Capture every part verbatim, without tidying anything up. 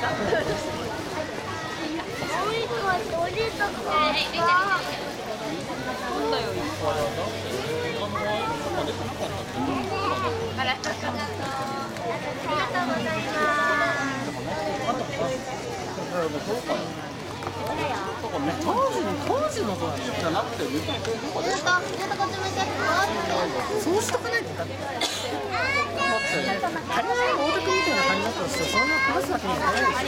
当時の当時の子じゃなくて、そうしとかないと。仮に大田区みたいな感じだったとして、そんな話すわけにいかないでしょ。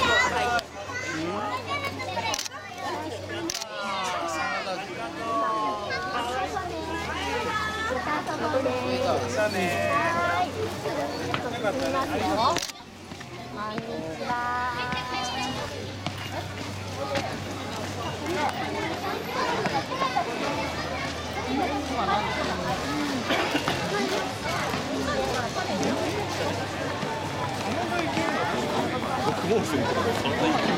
僕もそんな